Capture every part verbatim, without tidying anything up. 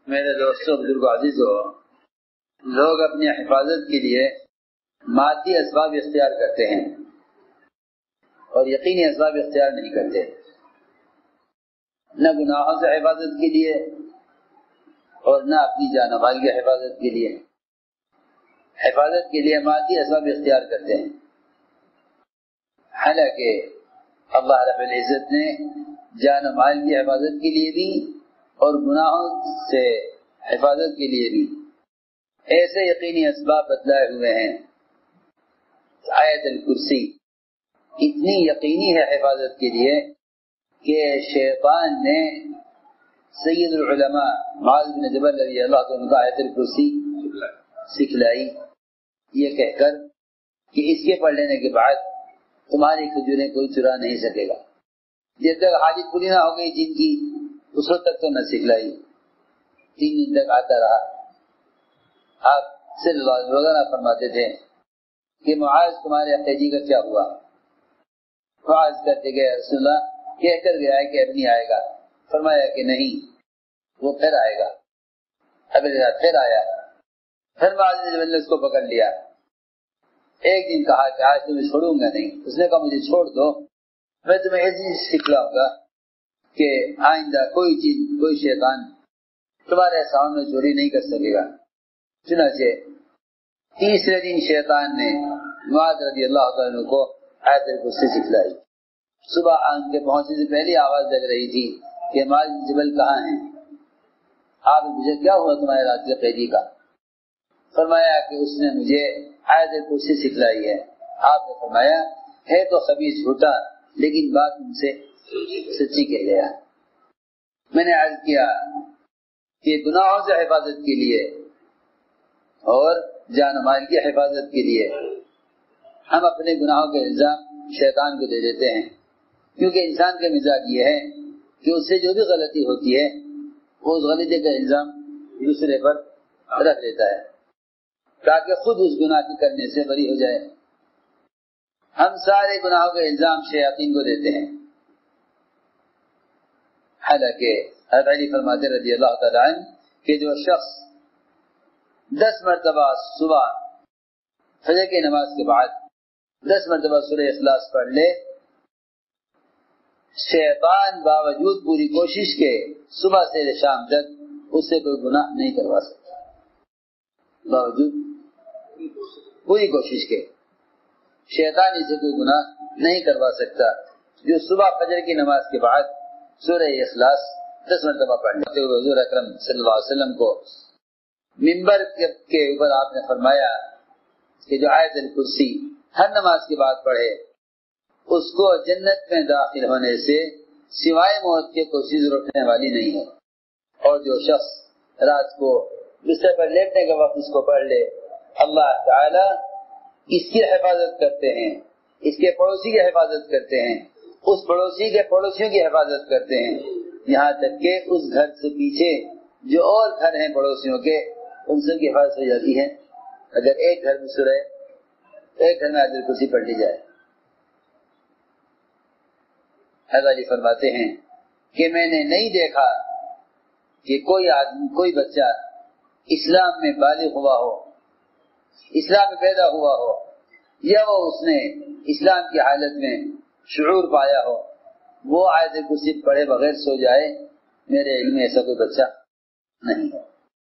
میرے دوستوں بزرگ عزیزو، لوگ اپنی حفاظت کے لیے مادی اسباب اختیار کرتے ہیں اور یقینی اسباب اختیار نہیں کرتے، نہ گناہوں سے حفاظت کے لیے اور نہ اپنی جان و مال کی حفاظت کے لیے۔ حفاظت کے لیے مادی اسباب اختیار کرتے ہیں، حالانکہ اللہ رب العزت نے جان و مال کی حفاظت کے لیے بھی اور گناہوں سے حفاظت کے لیے بھی ایسے یقینی اسباب بتلائے ہوئے ہیں۔ آیت الکرسی اتنی یقینی ہے حفاظت کے لیے کہ شیطان نے سید العلماء معاذ بن جبل رضی اللہ عنہ کو آیت الکرسی سکھلائی یہ کہہ کر کہ اس کے پڑھ لینے کے بعد تمہاری کھجوریں کوئی چرا نہیں سکے گا، جب تک حاجت پوری نہ ہو گئی جن کی اس وقت تک تو نہ سکھلائی۔ تین دن تک آتا رہا۔ آپ صلی اللہ علیہ وسلم روزانہ فرماتے تھے کہ معاذ تمہارے اخیجی کا کیا ہوا؟ معاذ کرتے گئے رسول اللہ کہہ کر گیا ہے کہ اب نہیں آئے گا، فرمایا کہ نہیں وہ پھر آئے گا۔ اگلے رات پھر آیا، پھر معاذ نے اس کو پکڑ لیا۔ ایک دن کہا کہ آج تمہیں چھوڑوں گا نہیں، اس نے کہا مجھے چھوڑ دو، میں تمہیں ایسی سکھلاؤں گا کہ آئندہ کوئی چیز کوئی شیطان تمہارے سامنے چوری نہیں کر سکے گا۔ چنانچہ تیسرے دن شیطان نے معاذ رضی اللہ عنہ کو آیت الکرسی سکھلائی۔ صبح آن کے پہنچنے سے پہلی آواز لگ رہی تھی کہ معاذ جبل کہاں ہیں؟ آپ مجھے کیا ہوا تمہارے رات کے قیدی کا؟ فرمایا کہ اس نے مجھے آیت الکرسی سکھلائی ہے۔ آپ نے فرمایا ہے تو خبیث جھوٹا لیکن بات ان سے سچی کہہ گیا۔ میں نے عرض کیا کہ گناہوں سے حفاظت کے لیے اور جان و مال کی حفاظت کے لیے ہم اپنے گناہوں کے الزام شیطان کو دے دیتے ہیں، کیونکہ انسان کا مزاج یہ ہے کہ اس سے جو بھی غلطی ہوتی ہے وہ اس غلطی کا الزام دوسرے پر رکھ دیتا ہے تاکہ خود اس گناہ کی کرنے سے بری ہو جائے۔ ہم سارے گناہوں کا الزام شیاطین کو دیتے ہیں، حالانکہ حضرت علی فرماتے رضی اللہ تعالیٰ عنہ کہ جو شخص دس مرتبہ صبح فجر کی نماز کے بعد دس مرتبہ سورہ اخلاص پڑھ لے، شیطان باوجود پوری کوشش کے صبح سے شام تک اس سے کوئی گناہ نہیں کروا سکتا، باوجود پوری کوشش کے شیطان اسے کوئی گناہ نہیں کروا سکتا جو صبح فجر کی نماز کے بعد سورہ اخلاص دس مرتبہ پڑھتے ہوئے حضور اکرم صلی اللہ علیہ وسلم کو منبر کے اوپر آپ نے فرمایا کہ جو آیت الکرسی ہر نماز کے بعد پڑھے اس کو جنت میں داخل ہونے سے سوائے موت کے کوئی چیز روکنے والی نہیں ہے، اور جو شخص رات کو بستر پر لیٹنے کے وقت اس کو پڑھ لے اللہ تعالی اس کی حفاظت کرتے ہیں، اس کے پڑوسی کی حفاظت کرتے ہیں، اس پڑوسی کے پڑوسیوں کی حفاظت کرتے ہیں، یہاں تک کہ اس گھر سے پیچھے جو اور گھر ہیں پڑوسیوں کے ان سب کی حفاظت ہو جاتی ہے۔ اگر ایک گھر میں سورہ ایک گھر میں آیت الکرسی پڑھ لی جائے۔ حضرت علی فرماتے ہیں کہ میں نے نہیں دیکھا کہ کوئی آدمی کوئی بچہ اسلام میں بالغ ہوا ہو، اسلام میں پیدا ہوا ہو یا وہ اس نے اسلام کی حالت میں شعور پایا ہو وہ آیت الکرسی پڑھے بغیر سو جائے، میرے علم میں ایسا کوئی بچہ نہیں ہے۔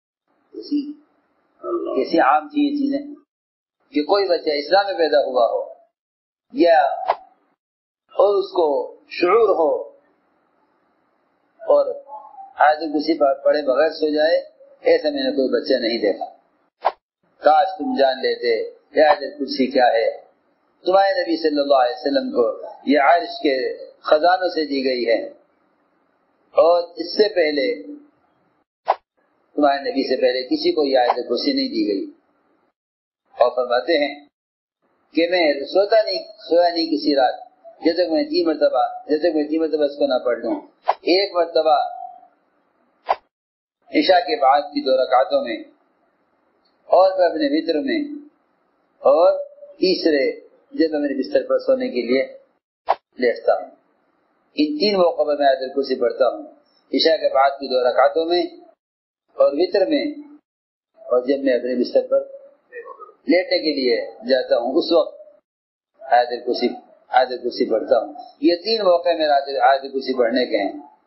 کیسی عام تھی یہ چیزیں کہ کوئی بچہ اسلام میں پیدا ہوا ہو یا اور اس کو شعور ہو اور آیت الکرسی پڑھے بغیر سو جائے، ایسا میں نے کوئی بچہ نہیں دیکھا۔ کاش تم جان لیتے کہ آیت الکرسی کیا ہے۔ تمہارے نبی صلی اللہ علیہ وسلم کو یہ عرش کے خزانوں سے دی گئی ہے، اور اس سے پہلے تمہارے نبی سے پہلے کسی کو یہ آیت الکرسی نہیں دی گئی۔ اور فرماتے ہیں کہ میں سوتا نہیں سویا نہیں کسی رات جب تک میں تین مرتبہ جب تک میں تین مرتبہ اس کو نہ پڑھ لوں۔ ایک مرتبہ عشاء کے بعد کی دو رکعتوں میں، اور میں اپنے وتر میں، اور تیسرے جب میں میرے بستر پر سونے کے لیے لیٹتا ہوں۔ ان تین موقعوں میں آیت الکرسی پڑھتا ہوں، عشاء کے بعد کی دو رکعتوں میں اور وطر میں، اور جب میں اپنے بستر پر لیٹنے کے لیے جاتا ہوں اس وقت آیت الکرسی آیت الکرسی پڑھتا ہوں. یہ تین موقع میرا آیت الکرسی پڑھنے کے ہیں.